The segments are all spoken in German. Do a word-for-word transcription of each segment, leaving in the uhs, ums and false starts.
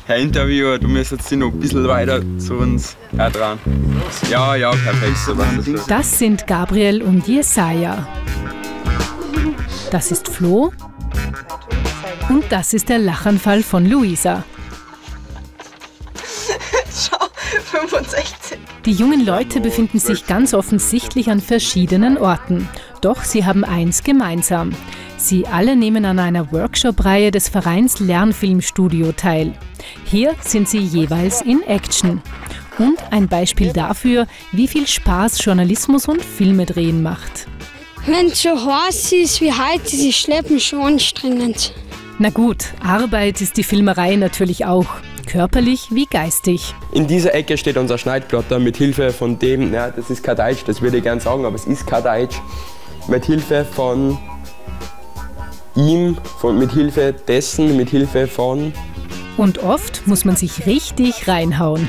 Herr Interviewer, du müsstest dich noch ein bisschen weiter zu uns dran. Ja, ja, perfekt. So was ist. Das sind Gabriel und Jesaja. Das ist Flo. Und das ist der Lachanfall von Luisa. Schau, fünfundsechzig. Die jungen Leute befinden sich ganz offensichtlich an verschiedenen Orten. Doch sie haben eins gemeinsam. Sie alle nehmen an einer Workshop-Reihe des Vereins Lernfilmstudio teil. Hier sind sie jeweils in Action. Und ein Beispiel dafür, wie viel Spaß Journalismus und Filme drehen macht. Wenn es so heiß ist wie heute, ist das Schleppen schon anstrengend. Na gut, Arbeit ist die Filmerei natürlich auch. Körperlich wie geistig. In dieser Ecke steht unser Schneidplotter mit Hilfe von dem, ja, das ist kein Deutsch, das würde ich gerne sagen, aber es ist kein Deutsch. Mit Hilfe von ihm, von, mit Hilfe dessen, mit Hilfe von... Und oft muss man sich richtig reinhauen.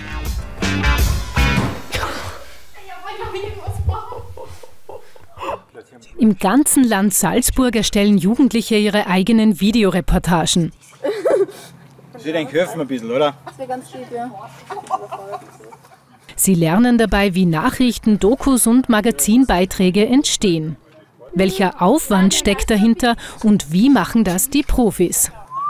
Im ganzen Land Salzburg erstellen Jugendliche ihre eigenen Videoreportagen. Ich denke, helfen ein bisschen, oder? Das wäre ganz lieb, ja. Sie lernen dabei, wie Nachrichten, Dokus und Magazinbeiträge entstehen. Welcher Aufwand steckt dahinter und wie machen das die Profis?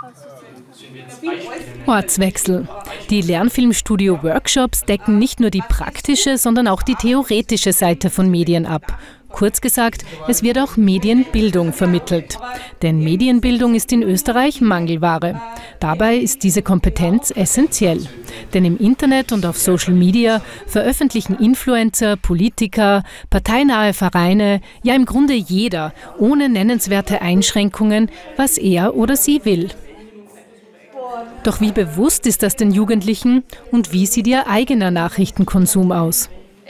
Ortswechsel. Die Lernfilmstudio-Workshops decken nicht nur die praktische, sondern auch die theoretische Seite von Medien ab. Kurz gesagt, es wird auch Medienbildung vermittelt. Denn Medienbildung ist in Österreich Mangelware. Dabei ist diese Kompetenz essentiell. Denn im Internet und auf Social Media veröffentlichen Influencer, Politiker, parteinahe Vereine, ja im Grunde jeder, ohne nennenswerte Einschränkungen, was er oder sie will. Doch wie bewusst ist das den Jugendlichen und wie sieht ihr eigener Nachrichtenkonsum aus?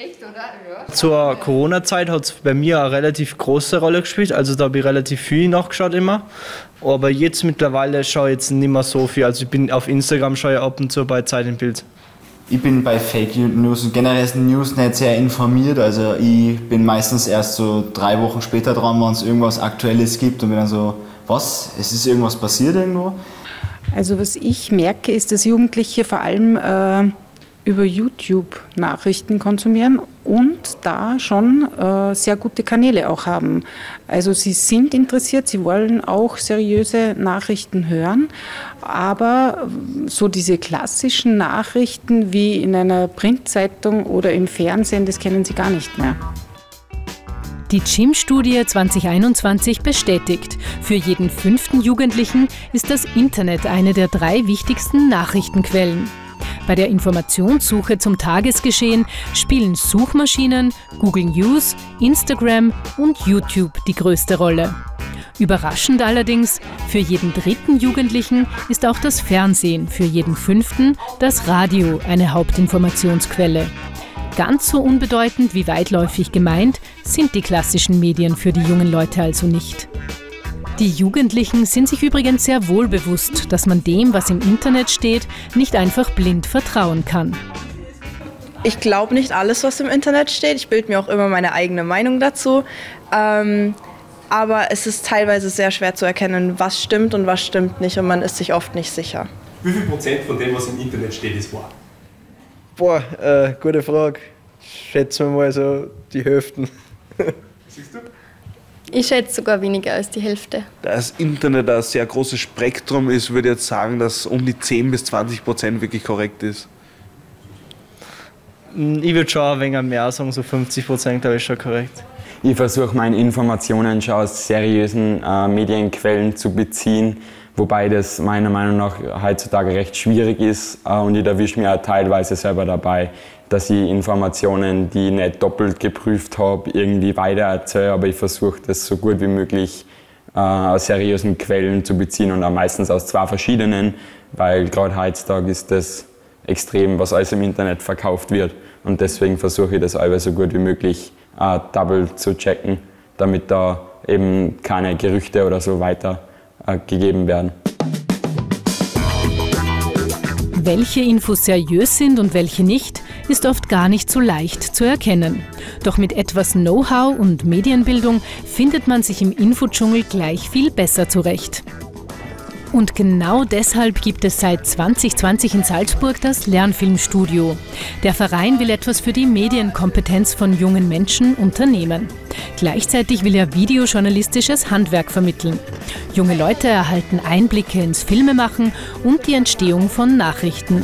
Zur Corona-Zeit hat es bei mir eine relativ große Rolle gespielt, also da habe ich relativ viel nachgeschaut immer. Aber jetzt mittlerweile schaue ich jetzt nicht mehr so viel, also ich bin auf Instagram, schaue ich ab und zu bei Zeit im Bild. Ich bin bei Fake News und generell ist News nicht sehr informiert, also ich bin meistens erst so drei Wochen später dran, wenn es irgendwas Aktuelles gibt und bin dann so, was, es ist irgendwas passiert irgendwo? Also was ich merke, ist, dass Jugendliche vor allem äh, über YouTube Nachrichten konsumieren und da schon äh, sehr gute Kanäle auch haben. Also sie sind interessiert, sie wollen auch seriöse Nachrichten hören, aber so diese klassischen Nachrichten wie in einer Printzeitung oder im Fernsehen, das kennen sie gar nicht mehr. Die C I M-Studie zwanzig einundzwanzig bestätigt, für jeden fünften Jugendlichen ist das Internet eine der drei wichtigsten Nachrichtenquellen. Bei der Informationssuche zum Tagesgeschehen spielen Suchmaschinen, Google News, Instagram und YouTube die größte Rolle. Überraschend allerdings, für jeden dritten Jugendlichen ist auch das Fernsehen, für jeden fünften das Radio eine Hauptinformationsquelle. Ganz so unbedeutend wie weitläufig gemeint sind die klassischen Medien für die jungen Leute also nicht. Die Jugendlichen sind sich übrigens sehr wohl bewusst, dass man dem, was im Internet steht, nicht einfach blind vertrauen kann. Ich glaube nicht alles, was im Internet steht. Ich bilde mir auch immer meine eigene Meinung dazu. Ähm, aber es ist teilweise sehr schwer zu erkennen, was stimmt und was stimmt nicht. Und man ist sich oft nicht sicher. Wie viel Prozent von dem, was im Internet steht, ist wahr? Boah, äh, gute Frage. Ich schätze mal so die Hälfte. Siehst du? Ich schätze sogar weniger als die Hälfte. Da das Internet ein sehr großes Spektrum ist, würde ich jetzt sagen, dass um die zehn bis zwanzig Prozent wirklich korrekt ist. Ich würde schon ein wenig mehr sagen, so fünfzig Prozent glaube ich schon korrekt. Ich versuche meine Informationen schon aus seriösen äh, Medienquellen zu beziehen, wobei das meiner Meinung nach heutzutage recht schwierig ist äh, und ich erwische mich auch teilweise selber dabei, dass ich Informationen, die ich nicht doppelt geprüft habe, irgendwie weitererzähle, aber ich versuche das so gut wie möglich äh, aus seriösen Quellen zu beziehen und auch meistens aus zwei verschiedenen, weil gerade heutzutage ist das extrem, was alles im Internet verkauft wird und deswegen versuche ich das alle so gut wie möglich äh, double zu checken, damit da eben keine Gerüchte oder so weiter äh, gegeben werden. Welche Infos seriös sind und welche nicht, ist oft gar nicht so leicht zu erkennen. Doch mit etwas Know-how und Medienbildung findet man sich im Infodschungel gleich viel besser zurecht. Und genau deshalb gibt es seit zwanzig zwanzig in Salzburg das Lernfilmstudio. Der Verein will etwas für die Medienkompetenz von jungen Menschen unternehmen. Gleichzeitig will er videojournalistisches Handwerk vermitteln. Junge Leute erhalten Einblicke ins Filmemachen und die Entstehung von Nachrichten.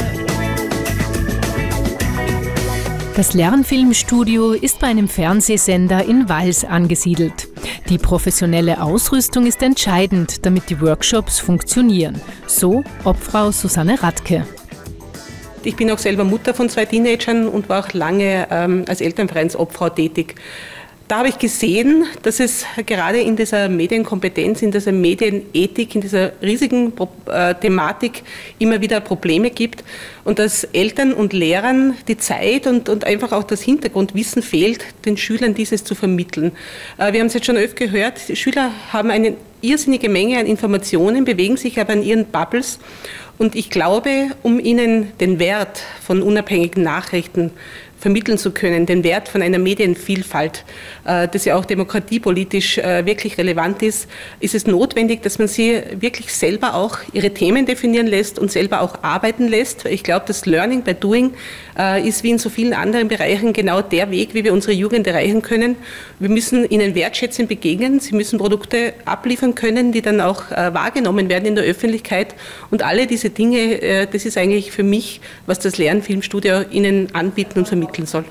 Das Lernfilmstudio ist bei einem Fernsehsender in Wals angesiedelt. Die professionelle Ausrüstung ist entscheidend, damit die Workshops funktionieren. So Obfrau Susanne Radke. Ich bin auch selber Mutter von zwei Teenagern und war auch lange ähm, als Elternvereinsobfrau tätig. Da habe ich gesehen, dass es gerade in dieser Medienkompetenz, in dieser Medienethik, in dieser riesigen äh, Thematik immer wieder Probleme gibt und dass Eltern und Lehrern die Zeit und, und einfach auch das Hintergrundwissen fehlt, den Schülern dieses zu vermitteln. Äh, wir haben es jetzt schon öfter gehört, die Schüler haben eine irrsinnige Menge an Informationen, bewegen sich aber in ihren Bubbles. Und ich glaube, um ihnen den Wert von unabhängigen Nachrichten vermitteln zu können, den Wert von einer Medienvielfalt, äh, das ja auch demokratiepolitisch äh, wirklich relevant ist, ist es notwendig, dass man sie wirklich selber auch ihre Themen definieren lässt und selber auch arbeiten lässt. Ich glaube, das Learning by Doing äh, ist wie in so vielen anderen Bereichen genau der Weg, wie wir unsere Jugend erreichen können. Wir müssen ihnen wertschätzend begegnen, sie müssen Produkte abliefern können, die dann auch äh, wahrgenommen werden in der Öffentlichkeit. Und alle diese Dinge, äh, das ist eigentlich für mich, was das Lernfilmstudio ihnen anbieten und vermitteln soll.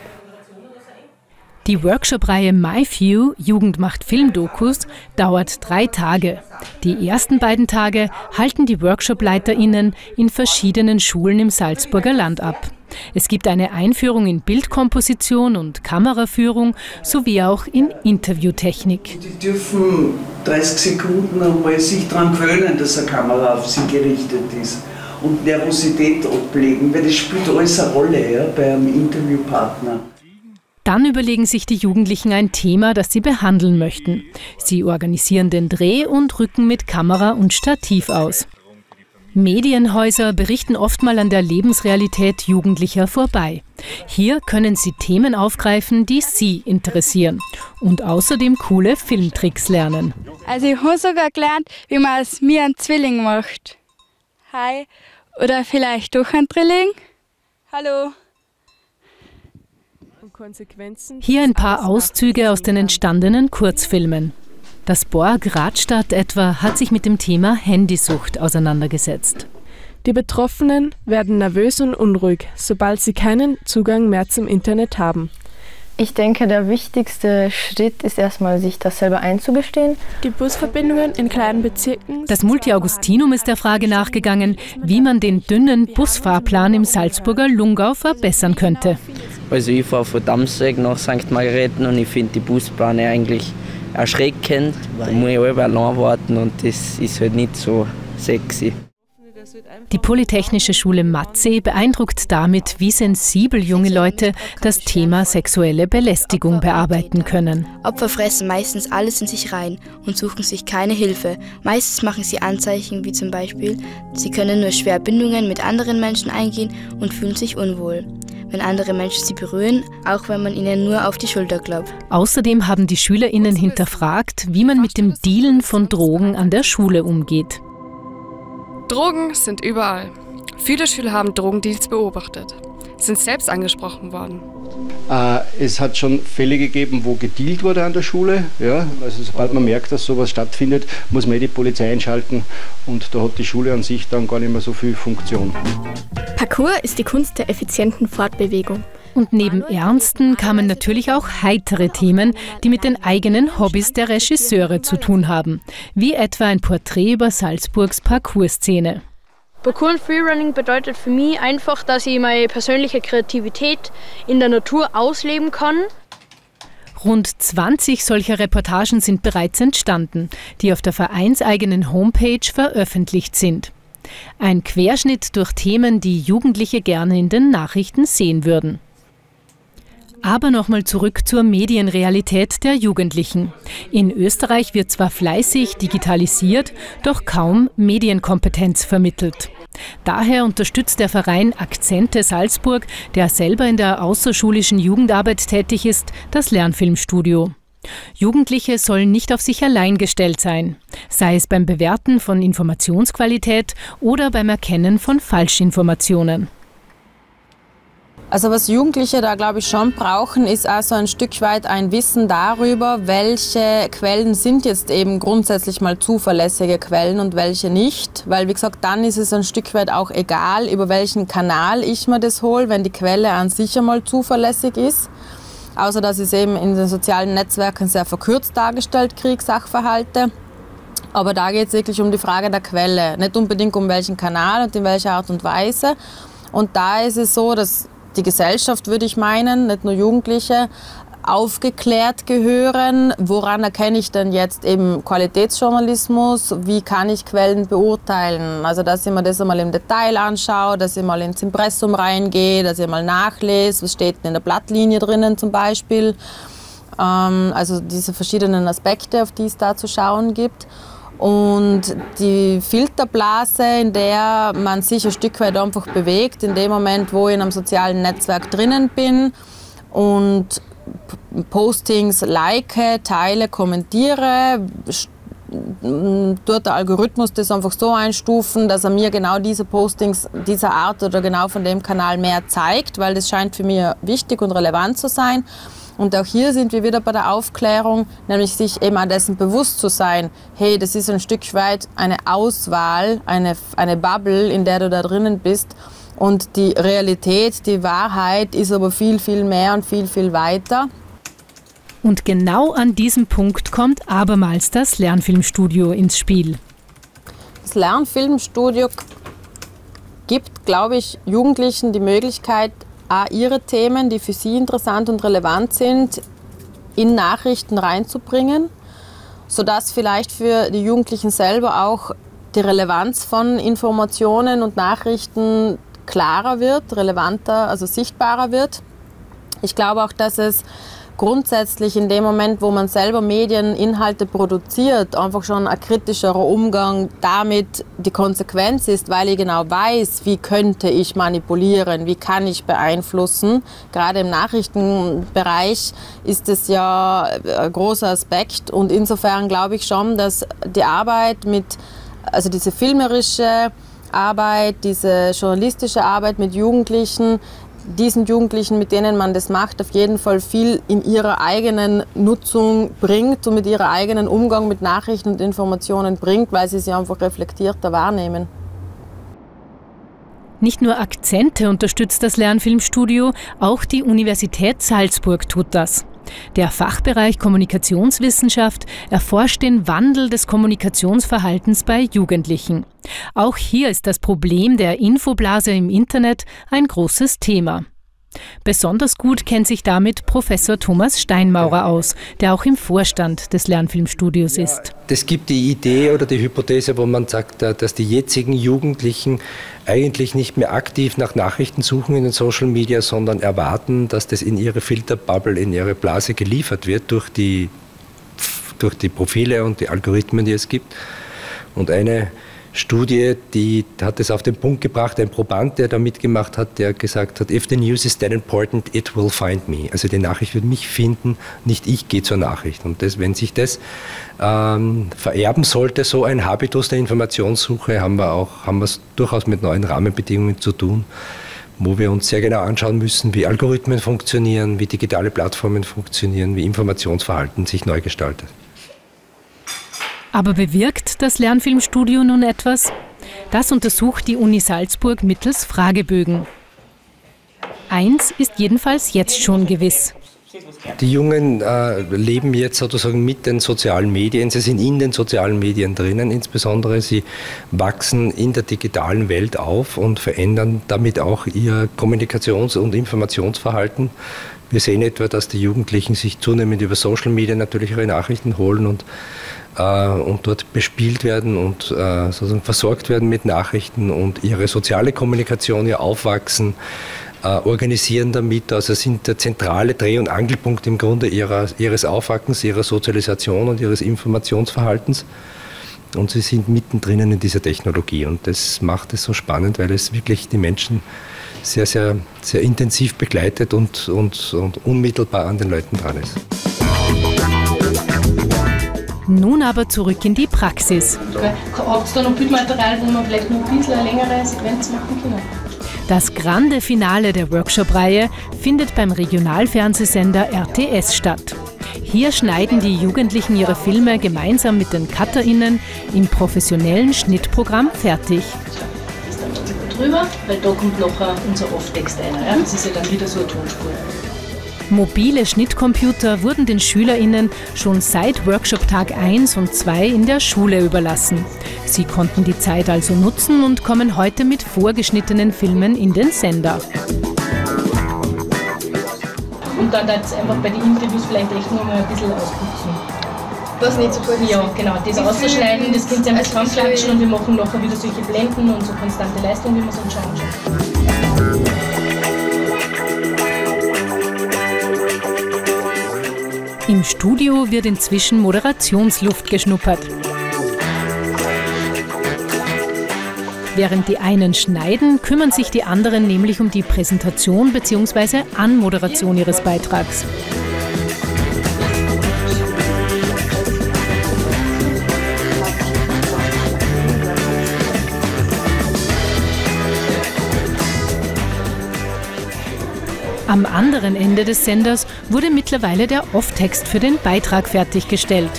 Die Workshop-Reihe MyView – Jugend macht Filmdokus dauert drei Tage. Die ersten beiden Tage halten die Workshop-LeiterInnen in verschiedenen Schulen im Salzburger Land ab. Es gibt eine Einführung in Bildkomposition und Kameraführung sowie auch in Interviewtechnik. Die dürfen dreißig Sekunden einmal sich daran gewöhnen, dass eine Kamera auf sie gerichtet ist. Und Nervosität ablegen, weil das spielt alles eine Rolle, ja, bei einem Interviewpartner. Dann überlegen sich die Jugendlichen ein Thema, das sie behandeln möchten. Sie organisieren den Dreh und rücken mit Kamera und Stativ aus. Medienhäuser berichten oft mal an der Lebensrealität Jugendlicher vorbei. Hier können sie Themen aufgreifen, die sie interessieren und außerdem coole Filmtricks lernen. Also ich habe sogar gelernt, wie man aus mir einen Zwilling macht. Hi. Oder vielleicht doch ein Drilling? Hallo. Hier ein paar Auszüge aus den entstandenen Kurzfilmen. Das Borg Radstadt etwa hat sich mit dem Thema Handysucht auseinandergesetzt. Die Betroffenen werden nervös und unruhig, sobald sie keinen Zugang mehr zum Internet haben. Ich denke, der wichtigste Schritt ist erstmal, sich das selber einzugestehen. Die Busverbindungen in kleinen Bezirken. Das Multi-Augustinum ist der Frage nachgegangen, wie man den dünnen Busfahrplan im Salzburger Lungau verbessern könnte. Also ich fahre von Damsweg nach Sankt Margareten und ich finde die Busbahn eigentlich erschreckend. Da muss ich halb allein warten und das ist halt nicht so sexy. Die Polytechnische Schule Matzee beeindruckt damit, wie sensibel junge Leute das Thema sexuelle Belästigung bearbeiten können. Opfer fressen meistens alles in sich rein und suchen sich keine Hilfe. Meistens machen sie Anzeichen wie zum Beispiel, sie können nur schwer Bindungen mit anderen Menschen eingehen und fühlen sich unwohl, wenn andere Menschen sie berühren, auch wenn man ihnen nur auf die Schulter klopft. Außerdem haben die SchülerInnen hinterfragt, wie man mit dem Dealen von Drogen an der Schule umgeht. Drogen sind überall. Viele Schüler haben Drogendeals beobachtet, sind selbst angesprochen worden. Äh, es hat schon Fälle gegeben, wo gedealt wurde an der Schule. Ja, also sobald man merkt, dass sowas stattfindet, muss man die Polizei einschalten und da hat die Schule an sich dann gar nicht mehr so viel Funktion. Parkour ist die Kunst der effizienten Fortbewegung. Und neben ernsten kamen natürlich auch heitere Themen, die mit den eigenen Hobbys der Regisseure zu tun haben. Wie etwa ein Porträt über Salzburgs Parkour-Szene. Parkour und Freerunning bedeutet für mich einfach, dass ich meine persönliche Kreativität in der Natur ausleben kann. Rund zwanzig solcher Reportagen sind bereits entstanden, die auf der vereinseigenen Homepage veröffentlicht sind. Ein Querschnitt durch Themen, die Jugendliche gerne in den Nachrichten sehen würden. Aber nochmal zurück zur Medienrealität der Jugendlichen. In Österreich wird zwar fleißig digitalisiert, doch kaum Medienkompetenz vermittelt. Daher unterstützt der Verein Akzente Salzburg, der selber in der außerschulischen Jugendarbeit tätig ist, das Lernfilmstudio. Jugendliche sollen nicht auf sich allein gestellt sein, sei es beim Bewerten von Informationsqualität oder beim Erkennen von Falschinformationen. Also was Jugendliche da, glaube ich, schon brauchen, ist also ein Stück weit ein Wissen darüber, welche Quellen sind jetzt eben grundsätzlich mal zuverlässige Quellen und welche nicht. Weil, wie gesagt, dann ist es ein Stück weit auch egal, über welchen Kanal ich mir das hole, wenn die Quelle an sich einmal zuverlässig ist. Außer dass ich es eben in den sozialen Netzwerken sehr verkürzt dargestellt kriege, Sachverhalte. Aber da geht es wirklich um die Frage der Quelle, nicht unbedingt um welchen Kanal und in welcher Art und Weise. Und da ist es so, dass die Gesellschaft, würde ich meinen, nicht nur Jugendliche, aufgeklärt gehören. Woran erkenne ich denn jetzt eben Qualitätsjournalismus? Wie kann ich Quellen beurteilen? Also, dass ich mir das einmal im Detail anschaue, dass ich mal ins Impressum reingehe, dass ich mal nachlese, was steht in der Blattlinie drinnen zum Beispiel. Ähm, also diese verschiedenen Aspekte, auf die es da zu schauen gibt. Und die Filterblase, in der man sich ein Stück weit einfach bewegt, in dem Moment, wo ich in einem sozialen Netzwerk drinnen bin und Postings like, teile, kommentiere, tut der Algorithmus das einfach so einstufen, dass er mir genau diese Postings dieser Art oder genau von dem Kanal mehr zeigt, weil das scheint für mich wichtig und relevant zu sein. Und auch hier sind wir wieder bei der Aufklärung, nämlich sich eben an dessen bewusst zu sein, hey, das ist ein Stück weit eine Auswahl, eine, eine Bubble, in der du da drinnen bist. Und die Realität, die Wahrheit ist aber viel, viel mehr und viel, viel weiter. Und genau an diesem Punkt kommt abermals das Lernfilmstudio ins Spiel. Das Lernfilmstudio gibt, glaube ich, Jugendlichen die Möglichkeit, auch ihre Themen, die für sie interessant und relevant sind, in Nachrichten reinzubringen, sodass vielleicht für die Jugendlichen selber auch die Relevanz von Informationen und Nachrichten klarer wird, relevanter, also sichtbarer wird. Ich glaube auch, dass es grundsätzlich in dem Moment, wo man selber Medieninhalte produziert, einfach schon ein kritischerer Umgang damit die Konsequenz ist, weil ich genau weiß, wie könnte ich manipulieren, wie kann ich beeinflussen. Gerade im Nachrichtenbereich ist es ja ein großer Aspekt und insofern glaube ich schon, dass die Arbeit mit, also diese filmerische Arbeit, diese journalistische Arbeit mit Jugendlichen, diesen Jugendlichen, mit denen man das macht, auf jeden Fall viel in ihrer eigenen Nutzung bringt und mit ihrem eigenen Umgang mit Nachrichten und Informationen bringt, weil sie sie einfach reflektierter wahrnehmen. Nicht nur Akzente unterstützt das Lernfilmstudio, auch die Universität Salzburg tut das. Der Fachbereich Kommunikationswissenschaft erforscht den Wandel des Kommunikationsverhaltens bei Jugendlichen. Auch hier ist das Problem der Infoblase im Internet ein großes Thema. Besonders gut kennt sich damit Professor Thomas Steinmaurer aus, der auch im Vorstand des Lernfilmstudios ist. Es gibt die Idee oder die Hypothese, wo man sagt, dass die jetzigen Jugendlichen eigentlich nicht mehr aktiv nach Nachrichten suchen in den Social Media, sondern erwarten, dass das in ihre Filterbubble, in ihre Blase geliefert wird durch die, durch die Profile und die Algorithmen, die es gibt. Und eine Studie, die hat es auf den Punkt gebracht, ein Proband, der da mitgemacht hat, der gesagt hat, if the news is that important, it will find me. Also die Nachricht wird mich finden, nicht ich gehe zur Nachricht. Und das, wenn sich das ähm, vererben sollte, so ein Habitus der Informationssuche, haben wir auch haben wir es durchaus mit neuen Rahmenbedingungen zu tun, wo wir uns sehr genau anschauen müssen, wie Algorithmen funktionieren, wie digitale Plattformen funktionieren, wie Informationsverhalten sich neu gestaltet. Aber bewirkt das Lernfilmstudio nun etwas? Das untersucht die Uni Salzburg mittels Fragebögen. Eins ist jedenfalls jetzt schon gewiss. Die Jungen äh, leben jetzt sozusagen mit den sozialen Medien. Sie sind in den sozialen Medien drinnen, insbesondere. Sie wachsen in der digitalen Welt auf und verändern damit auch ihr Kommunikations- und Informationsverhalten. Wir sehen etwa, dass die Jugendlichen sich zunehmend über Social Media natürlich ihre Nachrichten holen und und dort bespielt werden und äh, sozusagen versorgt werden mit Nachrichten und ihre soziale Kommunikation, ihr Aufwachsen äh, organisieren damit. Also sind der zentrale Dreh- und Angelpunkt im Grunde ihrer, ihres Aufwachsens, ihrer Sozialisation und ihres Informationsverhaltens. Und sie sind mittendrin in dieser Technologie. Und das macht es so spannend, weil es wirklich die Menschen sehr, sehr, sehr intensiv begleitet und, und, und unmittelbar an den Leuten dran ist. Nun aber zurück in die Praxis. Habt ihr da noch Bildmaterial, wo man vielleicht noch ein bisschen eine längere Sequenz machen kann? Das grande Finale der Workshop-Reihe findet beim Regionalfernsehsender R T S statt. Hier schneiden die Jugendlichen ihre Filme gemeinsam mit den CutterInnen im professionellen Schnittprogramm fertig. Drüber, weil da kommt nachher unser Off-Text rein. Ja? Das ist ja dann wieder so eine Tonspur. Mobile Schnittcomputer wurden den SchülerInnen schon seit Workshop-Tag eins und zwei in der Schule überlassen. Sie konnten die Zeit also nutzen und kommen heute mit vorgeschnittenen Filmen in den Sender. Und dann jetzt einfach bei den Interviews vielleicht echt noch mal ein bisschen ausputzen. Was nicht so gut ist. Ja, genau. Das auszuschneiden, das könnt ihr einmal zusammenklatschen und wir machen nachher wieder solche Blenden und so konstante Leistung, wie man es anschauen kann. Im Studio wird inzwischen Moderationsluft geschnuppert. Während die einen schneiden, kümmern sich die anderen nämlich um die Präsentation bzw. Anmoderation ihres Beitrags. Am anderen Ende des Senders wurde mittlerweile der Off-Text für den Beitrag fertiggestellt.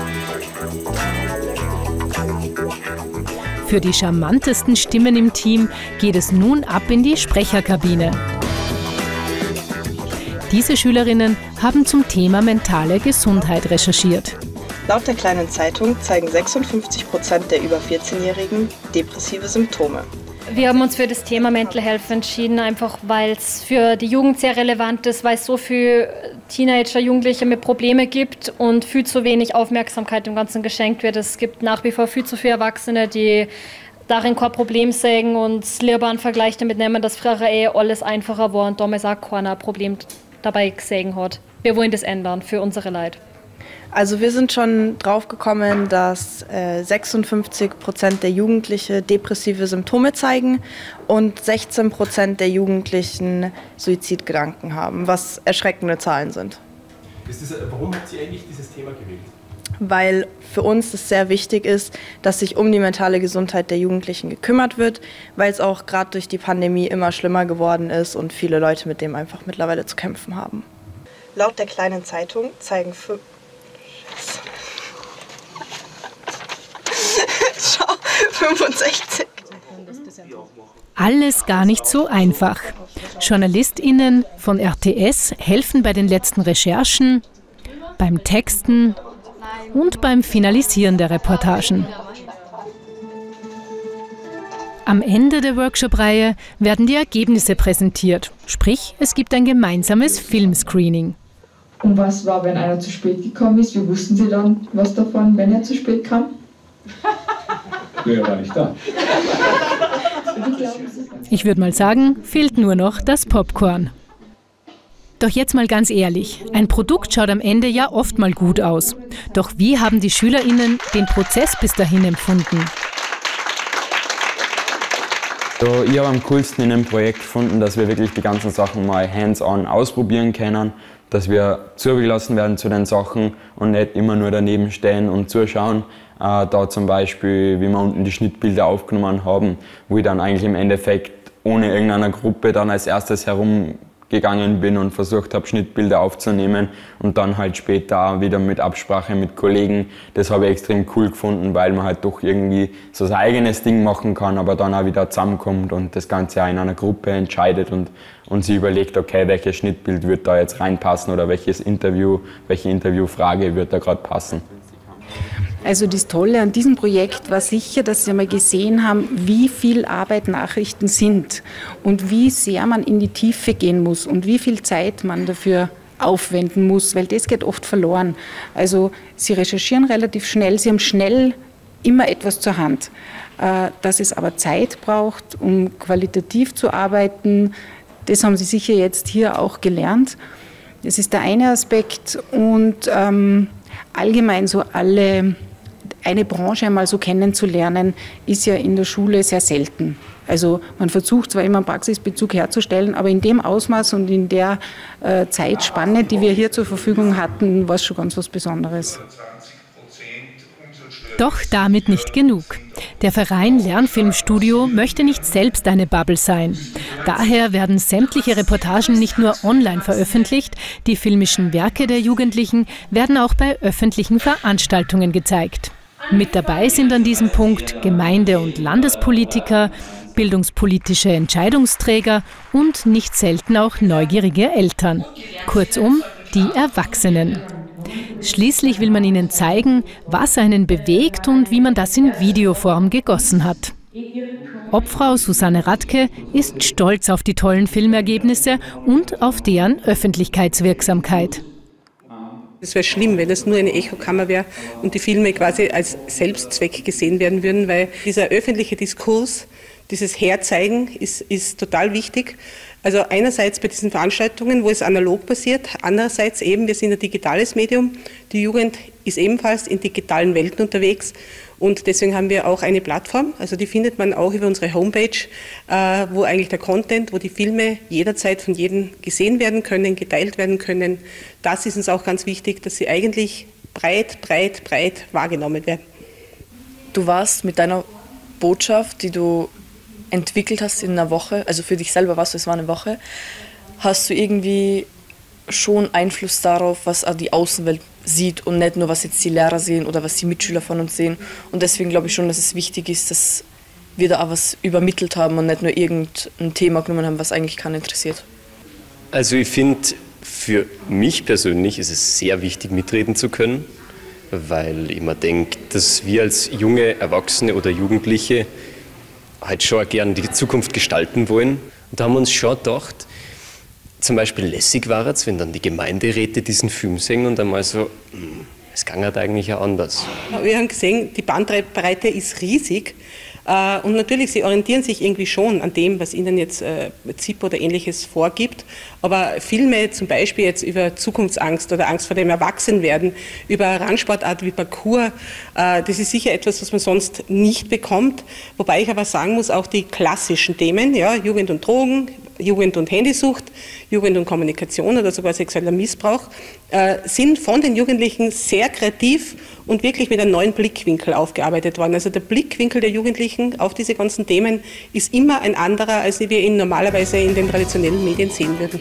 Für die charmantesten Stimmen im Team geht es nun ab in die Sprecherkabine. Diese Schülerinnen haben zum Thema mentale Gesundheit recherchiert. Laut der Kleinen Zeitung zeigen sechsundfünfzig Prozent der über vierzehnjährigen depressive Symptome. Wir haben uns für das Thema Mental Health entschieden, einfach weil es für die Jugend sehr relevant ist, weil es so viele Teenager, Jugendliche mit Problemen gibt und viel zu wenig Aufmerksamkeit dem Ganzen geschenkt wird. Es gibt nach wie vor viel zu viele Erwachsene, die darin kein Problem sehen und lieber einen Vergleich damit nehmen, dass früher eh alles einfacher war und damals auch keiner ein Problem dabei gesehen hat. Wir wollen das ändern für unsere Leute. Also wir sind schon drauf gekommen, dass äh, sechsundfünfzig Prozent der Jugendlichen depressive Symptome zeigen und sechzehn Prozent der Jugendlichen Suizidgedanken haben, was erschreckende Zahlen sind. Ist das, warum habt ihr eigentlich dieses Thema gewählt? Weil für uns es sehr wichtig ist, dass sich um die mentale Gesundheit der Jugendlichen gekümmert wird, weil es auch gerade durch die Pandemie immer schlimmer geworden ist und viele Leute mit dem einfach mittlerweile zu kämpfen haben. Laut der Kleinen Zeitung zeigen fünf Schau, fünfundsechzig. Alles gar nicht so einfach. JournalistInnen von R T S helfen bei den letzten Recherchen, beim Texten und beim Finalisieren der Reportagen. Am Ende der Workshop-Reihe werden die Ergebnisse präsentiert. Sprich, es gibt ein gemeinsames Filmscreening. Und was war, wenn einer zu spät gekommen ist? Wie wussten Sie dann was davon, wenn er zu spät kam? Nee, er war nicht da. Ich würde mal sagen, fehlt nur noch das Popcorn. Doch jetzt mal ganz ehrlich, ein Produkt schaut am Ende ja oft mal gut aus. Doch wie haben die SchülerInnen den Prozess bis dahin empfunden? So, ich habe am coolsten in dem Projekt gefunden, dass wir wirklich die ganzen Sachen mal hands-on ausprobieren können, dass wir zugelassen werden zu den Sachen und nicht immer nur daneben stehen und zuschauen. Äh, da zum Beispiel, wie wir unten die Schnittbilder aufgenommen haben, wo ich dann eigentlich im Endeffekt ohne irgendeiner Gruppe dann als erstes herumgegangen bin und versucht habe, Schnittbilder aufzunehmen und dann halt später auch wieder mit Absprache mit Kollegen. Das habe ich extrem cool gefunden, weil man halt doch irgendwie so sein eigenes Ding machen kann, aber dann auch wieder zusammenkommt und das Ganze auch in einer Gruppe entscheidet und, und sich überlegt, okay, welches Schnittbild wird da jetzt reinpassen oder welches Interview, welche Interviewfrage wird da gerade passen. Also das Tolle an diesem Projekt war sicher, dass Sie einmal gesehen haben, wie viel Arbeit Nachrichten sind und wie sehr man in die Tiefe gehen muss und wie viel Zeit man dafür aufwenden muss, weil das geht oft verloren. Also Sie recherchieren relativ schnell, Sie haben schnell immer etwas zur Hand. Dass es aber Zeit braucht, um qualitativ zu arbeiten, das haben Sie sicher jetzt hier auch gelernt. Das ist der eine Aspekt und ähm, allgemein so alle, eine Branche einmal so kennenzulernen, ist ja in der Schule sehr selten. Also man versucht zwar immer einen Praxisbezug herzustellen, aber in dem Ausmaß und in der äh, Zeitspanne, die wir hier zur Verfügung hatten, war es schon ganz was Besonderes. Doch damit nicht genug. Der Verein Lernfilmstudio möchte nicht selbst eine Bubble sein. Daher werden sämtliche Reportagen nicht nur online veröffentlicht, die filmischen Werke der Jugendlichen werden auch bei öffentlichen Veranstaltungen gezeigt. Mit dabei sind an diesem Punkt Gemeinde- und Landespolitiker, bildungspolitische Entscheidungsträger und nicht selten auch neugierige Eltern. Kurzum, die Erwachsenen. Schließlich will man ihnen zeigen, was einen bewegt und wie man das in Videoform gegossen hat. Obfrau Susanne Radke ist stolz auf die tollen Filmergebnisse und auf deren Öffentlichkeitswirksamkeit. Es wäre schlimm, wenn es nur eine Echokammer wäre und die Filme quasi als Selbstzweck gesehen werden würden, weil dieser öffentliche Diskurs, dieses Herzeigen ist, ist total wichtig. Also einerseits bei diesen Veranstaltungen, wo es analog passiert, andererseits eben, wir sind ein digitales Medium, die Jugend ist ebenfalls in digitalen Welten unterwegs und deswegen haben wir auch eine Plattform, also die findet man auch über unsere Homepage, äh, wo eigentlich der Content, wo die Filme jederzeit von jedem gesehen werden können, geteilt werden können. Das ist uns auch ganz wichtig, dass sie eigentlich breit, breit, breit wahrgenommen werden. Du warst mit deiner Botschaft, die du entwickelt hast in einer Woche, also für dich selber warst du, es war eine Woche, hast du irgendwie schon Einfluss darauf, was die Außenwelt sieht und nicht nur, was jetzt die Lehrer sehen oder was die Mitschüler von uns sehen. Und deswegen glaube ich schon, dass es wichtig ist, dass wir da auch was übermittelt haben und nicht nur irgendein Thema genommen haben, was eigentlich keinen interessiert. Also ich finde, für mich persönlich ist es sehr wichtig, mitreden zu können, weil ich mir denke, dass wir als junge Erwachsene oder Jugendliche halt schon gerne die Zukunft gestalten wollen. Und da haben wir uns schon gedacht, zum Beispiel lässig war es, wenn dann die Gemeinderäte diesen Film sehen und einmal so, es ging halt eigentlich auch anders. Wir haben gesehen, die Bandbreite ist riesig. Und natürlich, sie orientieren sich irgendwie schon an dem, was ihnen jetzt äh, Z I P oder Ähnliches vorgibt. Aber Filme zum Beispiel jetzt über Zukunftsangst oder Angst vor dem Erwachsenwerden, über Randsportarten wie Parkour, äh, das ist sicher etwas, was man sonst nicht bekommt. Wobei ich aber sagen muss, auch die klassischen Themen, ja, Jugend und Drogen, Jugend und Handysucht, Jugend und Kommunikation oder sogar sexueller Missbrauch, äh, sind von den Jugendlichen sehr kreativ und wirklich mit einem neuen Blickwinkel aufgearbeitet worden. Also der Blickwinkel der Jugendlichen auf diese ganzen Themen ist immer ein anderer, als wir ihn normalerweise in den traditionellen Medien sehen würden.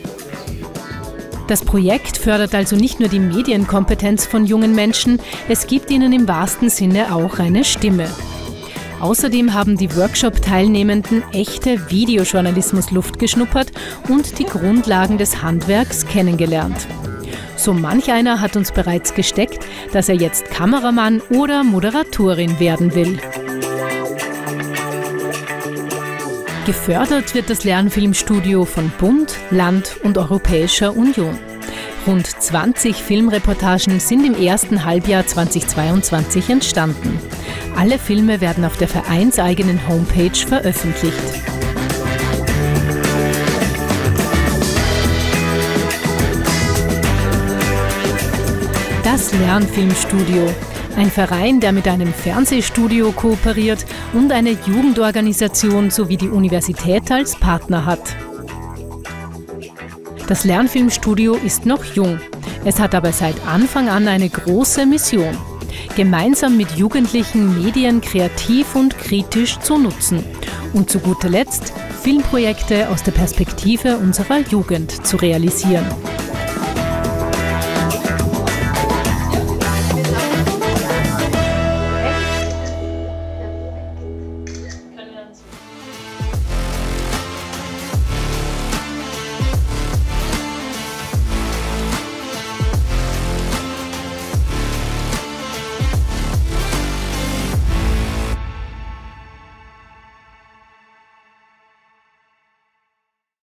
Das Projekt fördert also nicht nur die Medienkompetenz von jungen Menschen, es gibt ihnen im wahrsten Sinne auch eine Stimme. Außerdem haben die Workshop-Teilnehmenden echte Videojournalismus-Luft geschnuppert und die Grundlagen des Handwerks kennengelernt. So manch einer hat uns bereits gesteckt, dass er jetzt Kameramann oder Moderatorin werden will. Gefördert wird das Lernfilmstudio von Bund, Land und Europäischer Union. Rund zwanzig Filmreportagen sind im ersten Halbjahr zweitausendzweiundzwanzig entstanden. Alle Filme werden auf der vereinseigenen Homepage veröffentlicht. Das Lernfilmstudio. Ein Verein, der mit einem Fernsehstudio kooperiert und eine Jugendorganisation sowie die Universität als Partner hat. Das Lernfilmstudio ist noch jung. Es hat aber seit Anfang an eine große Mission. Gemeinsam mit Jugendlichen Medien kreativ und kritisch zu nutzen. Und zu guter Letzt Filmprojekte aus der Perspektive unserer Jugend zu realisieren.